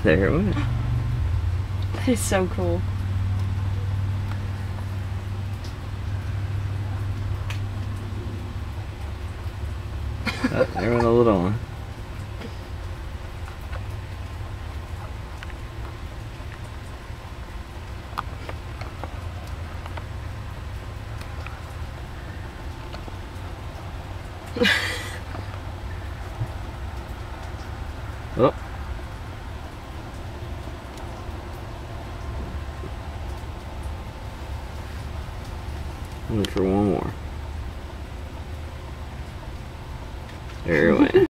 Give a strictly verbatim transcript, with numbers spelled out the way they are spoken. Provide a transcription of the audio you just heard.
there it went. That is so cool. Oh, there went a little one. Oh. Went for one more. There it went.